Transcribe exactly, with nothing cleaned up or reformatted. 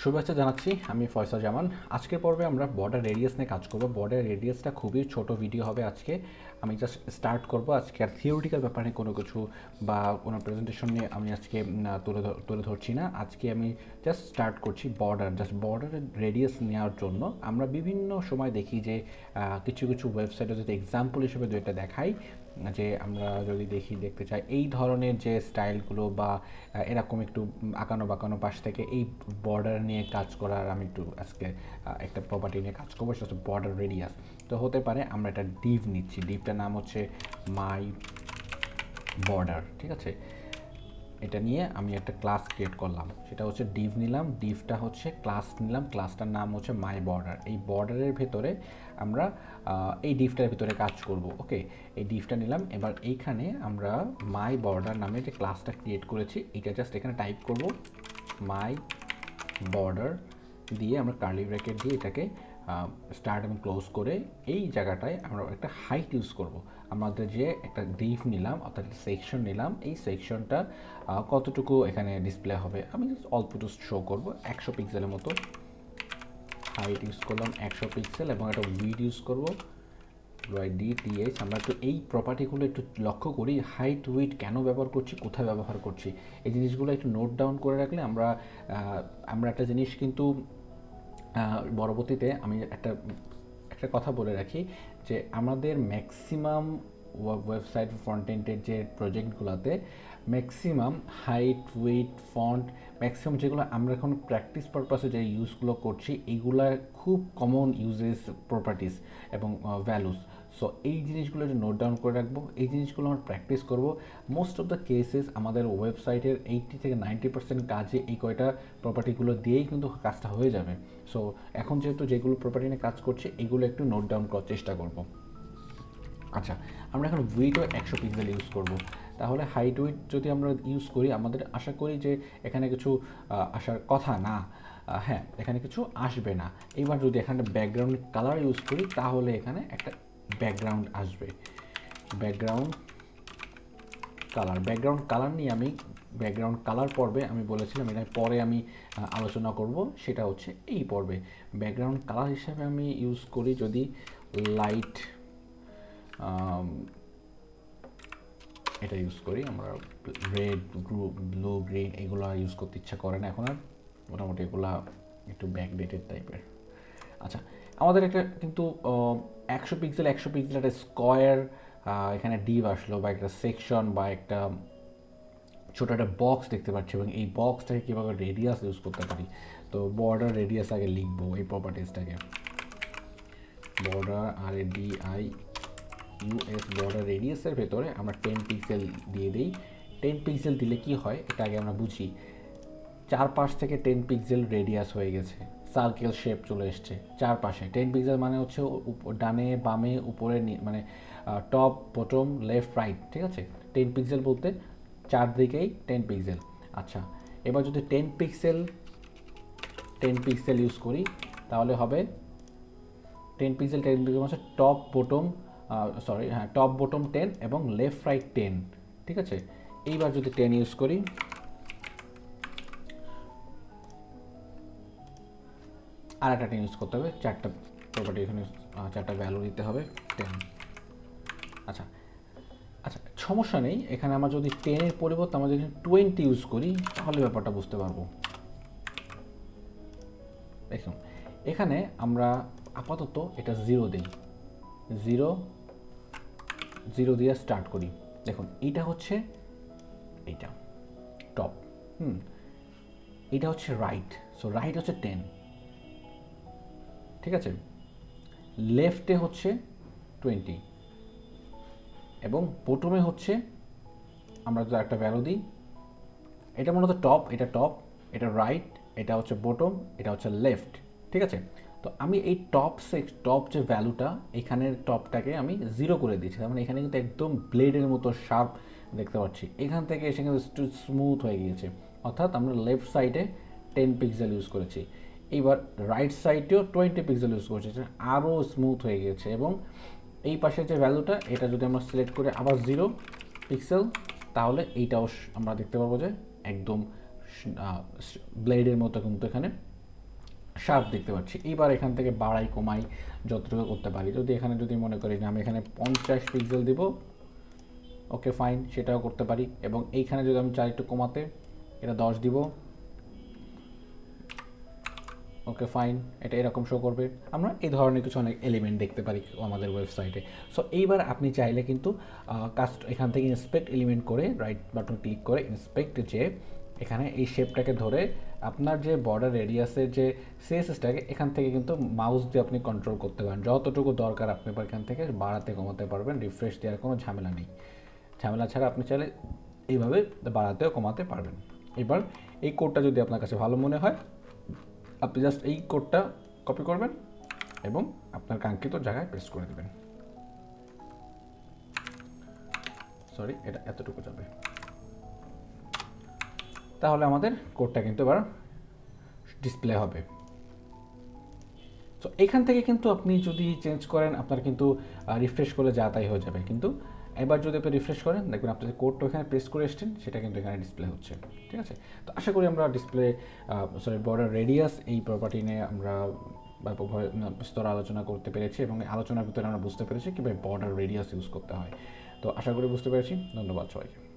শুভেচ্ছা জানাচ্ছি, আমি ফয়সাল জামান। আজকের পর্বে আমরা বর্ডার রেডিয়াস নিয়ে কাজ করব। বর্ডার রেডিয়াসটা খুবই ছোট ভিডিও হবে আজকে। আমি জাস্ট স্টার্ট করব। আজকে আর থিওরিটিক্যাল ব্যাপারে কোনো কিছু বা কোনো প্রেজেন্টেশন নিয়ে আমি আজকে তুলে তুলে ধরছি না। আজকে আমি জাস্ট স্টার্ট করছি বর্ডার জাস্ট বর্ডারের রেডিয়াস নেওয়ার জন্য। আমরা বিভিন্ন সময় দেখি যে কিছু কিছু ওয়েবসাইটে যদি এক্সাম্পল হিসেবে দু একটা দেখাই, যে আমরা যদি দেখি দেখতে চাই এই ধরনের যে স্টাইলগুলো বা এরকম একটু আঁকানো বাঁকানো পাশ থেকে এই বর্ডার নিয়ে কাজ করার আমি একটু আজকে একটা প্রপার্টি নিয়ে কাজ করবো, সেটা হচ্ছে বর্ডার রেডিয়াস। তো হতে পারে আমরা একটা ডিভ নিচ্ছি, ডিভটার নাম হচ্ছে মাই বর্ডার। ঠিক আছে, এটা নিয়ে আমি একটা ক্লাস ক্রিয়েট করলাম, সেটা হচ্ছে ডিভ নিলাম, ডিভটা হচ্ছে ক্লাস নিলাম, ক্লাসটার নাম হচ্ছে মাই বর্ডার। এই বর্ডারের ভেতরে আমরা এই ডিভটার ভিতরে কাজ করব। ওকে, এই ডিভটা নিলাম। এবার এইখানে আমরা মাই বর্ডার নামে যে ক্লাসটা ক্রিয়েট করেছি এটা জাস্ট এখানে টাইপ করব মাই বর্ডার দিয়ে আমরা কার্লি ব্র্যাকেট দিয়ে এটাকে স্টার্ট এবং ক্লোজ করে এই জায়গাটায় আমরা একটা হাইট ইউজ করব। আমাদের যে একটা ডিভ নিলাম অর্থাৎ একটা সেকশন নিলাম, এই সেকশনটা কতটুকু এখানে ডিসপ্লে হবে আমি অল্প একটু শো করব। একশো পিক্সেলের মতো হাইট ইউজ করলাম, একশো পিক্সেল, এবং একটা উইড ইউজ করব ডিটিএইচ। আমরা একটু এই প্রপার্টিগুলো একটু লক্ষ্য করি, হাইট উইড কেন ব্যবহার করছি, কোথায় ব্যবহার করছি, এই জিনিসগুলো একটু নোট ডাউন করে রাখলে আমরা আমরা একটা জিনিস কিন্তু পরবর্তীতে আমি একটা একটা কথা বলে রাখি যে আমাদের ম্যাক্সিমাম ওয়েবসাইট ফ্রন্ট-এন্ডের যে প্রজেক্টগুলোতে maximum height width font maximum যেগুলো আমরা এখন প্র্যাকটিস পারপাসে যে ইউজগুলো করছি এইগুলার খুব কমন ইউজেস প্রপার্টিস এবং ভ্যালুস। সো এই জিনিসগুলো একটু নোট ডাউন করে রাখবো, এই জিনিসগুলো আমরা প্র্যাকটিস করব। মোস্ট অফ দ্য কেসেস আমাদের ওয়েবসাইটের এইটটি থেকে নাইনটি পার্সেন্ট কাজে এই কয়টা প্রপার্টিগুলো দিয়েই কিন্তু কাজটা হয়ে যাবে। সো এখন যেহেতু যেগুলো প্রপার্টি নিয়ে কাজ করছে এগুলো একটু নোট ডাউন করার চেষ্টা করব। আচ্ছা, আমরা এখন উইডও একশো পিক্সেল ইউজ করব। তাহলে হাইট উইড যদি আমরা ইউজ করি আমাদের আশা করি যে এখানে কিছু আসার কথা না, হ্যাঁ এখানে কিছু আসবে না। এবার যদি এখানে ব্যাকগ্রাউন্ড কালার ইউজ করি তাহলে এখানে একটা ব্যাকগ্রাউন্ড আসবে। ব্যাকগ্রাউন্ড কালার ব্যাকগ্রাউন্ড কালার নিয়ে আমি ব্যাকগ্রাউন্ড কালার পর্বে আমি বলেছিলাম, এটা পরে আমি আলোচনা করব, সেটা হচ্ছে এই পর্বে। ব্যাকগ্রাউন্ড কালার হিসাবে আমি ইউজ করি যদি লাইট এটা ইউজ করি, আমরা রেড গ্রুপ ব্লু গ্রিন এগুলো ইউজ করতে ইচ্ছা করে না এখন আর, মোটামুটি এগুলো একটু ব্যাকডেটেড টাইপের। আচ্ছা, আমাদের একটা কিন্তু একশো পিক্সেল একশো পিক্সেল একটা স্কোয়ার এখানে ডিভ আসলো বা একটা সেকশন বা একটা ছোটো একটা বক্স দেখতে পাচ্ছি, এবং এই বক্সটাকে কীভাবে রেডিয়াস ইউজ করতে পারি। তো বর্ডার রেডিয়াস আগে লিখবো এই প্রপার্টিসটাকে, border R A D I U S border রেডিয়াসের ভেতরে আমরা টেন পিক্সেল দিয়ে দিই। টেন পিক্সেল দিলে কি হয় এটা আগে আমরা বুঝি। চারপাশ থেকে টেন পিক্সেল রেডিয়াস হয়ে গেছে, সার্কেল শেপ চলে এসছে চারপাশে। টেন পিক্সেল মানে হচ্ছে ডানে বামে উপরে মানে টপ বটম লেফট রাইট, ঠিক আছে। টেন পিক্সেল বলতে চারদিকেই টেন পিক্সেল। আচ্ছা, এবার যদি ten pixel ten pixel use করি তাহলে হবে টেন পিক্সেল টেন পিক্সেল হচ্ছে টপ বটম সরি হ্যাঁ টপ বটম টেন এবং লেফট রাইট টেন, ঠিক আছে। এইবার যদি টেন ইউজ করি আর একটা টেন ইউজ করতে হবে, চারটা প্রপার্টি এখানে চারটা ভ্যালু দিতে হবে টেন। আচ্ছা আচ্ছা সমস্যা নেই, এখানে আমরা যদি টেনের পরিবর্তে আমরা যদি টোয়েন্টি ইউজ করি তাহলে ব্যাপারটা বুঝতে পারবো। দেখুন এখানে আমরা আপাতত এটা জিরো দিই, জিরো জিরো দিয়ে স্টার্ট করি। দেখুন এইটা হচ্ছে এইটা টপ, হুম এটা হচ্ছে রাইট, সো রাইট হচ্ছে টেন, ঠিক আছে। লেফটে হচ্ছে টোয়েন্টি এবং বটমে হচ্ছে আমরা যদি একটা ভ্যালু দিই, এটা মূলত টপ, এটা টপ, এটা রাইট, এটা হচ্ছে বটম, এটা হচ্ছে লেফট, ঠিক আছে। তো আমি এই টপ সেক্স টপ যে ভ্যালুটা এখানের টপটাকে আমি জিরো করে দিয়েছি, তার মানে এখানে কিন্তু একদম ব্লেডের মতো শার্প দেখতে পাচ্ছি। এখান থেকে এসে কিন্তু স্মুথ হয়ে গিয়েছে, অর্থাৎ আমরা লেফট সাইডে টেন পিক্সেল ইউজ করেছি, এইবার রাইট সাইডেও টোয়েন্টি পিক্সেল ইউজ করেছি, আরও স্মুথ হয়ে গিয়েছে। এবং এই পাশে যে ভ্যালুটা এটা যদি আমরা সিলেক্ট করে আবার জিরো পিক্সেল তাহলে এইটাও আমরা দেখতে পাবো যে একদম ব্লেডের মতো কিন্তু এখানে শার্প দেখতে পাচ্ছি। এবার এখান থেকে বাড়াই কমাই যতটুকু করতে পারি। যদি এখানে যদি মনে করি যে আমি এখানে পঞ্চাশ পিক্সেল দিব, ওকে ফাইন, সেটাও করতে পারি। এবং এইখানে যদি আমি চাই একটু কমাতে, এটা দশ দিব, ওকে ফাইন, এটা এরকম শো করবে। আমরা এই ধরনের কিছু অনেক এলিমেন্ট দেখতে পারি আমাদের ওয়েবসাইটে। সো এইবার আপনি চাইলে কিন্তু কাস্ট এখান থেকে ইন্সপেক্ট এলিমেন্ট করে রাইট বাটন ক্লিক করে ইন্সপেক্ট, যে এখানে এই শেপটাকে ধরে আপনার যে বর্ডার রেডিয়াসের যে সিএসএসটাকে এখান থেকে কিন্তু মাউস দিয়ে আপনি কন্ট্রোল করতে পারেন। যতটুকু দরকার আপনি এখান থেকে বাড়াতে কমাতে পারবেন। রিফ্রেশ দেওয়ার কোনো ঝামেলা নেই। ঝামেলা ছাড়া আপনি চাইলে এইভাবে বাড়াতেও কমাতে পারবেন। এবার এই কোডটা যদি আপনার কাছে ভালো মনে হয়, আপনি জাস্ট এই কোডটা কপি করবেন এবং আপনার কাঙ্ক্ষিত জায়গায় পেস্ট করে দেবেন। সরি, এটা এতটুকু যাবে। তাহলে আমাদের কোডটা কিন্তু এবার ডিসপ্লে হবে। সো এখান থেকে কিন্তু আপনি যদি চেঞ্জ করেন, আপনার কিন্তু রিফ্রেশ করলে যা তাই হয়ে যাবে। কিন্তু এবার যদি আপনি রিফ্রেশ করেন, দেখবেন আপনি যে কোডটা এখানে পেস্ট করে এসেছেন সেটা কিন্তু এখানে ডিসপ্লে হচ্ছে। ঠিক আছে, তো আশা করি আমরা ডিসপ্লে সরি বর্ডার রেডিয়াস এই প্রপার্টি নিয়ে আমরা ব্যাপকভাবে বিস্তর আলোচনা করতে পেরেছি এবং আলোচনার ভিতরে আমরা বুঝতে পেরেছি কীভাবে বর্ডার রেডিয়াস ইউজ করতে হয়। তো আশা করি বুঝতে পেরেছি। ধন্যবাদ সবাইকে।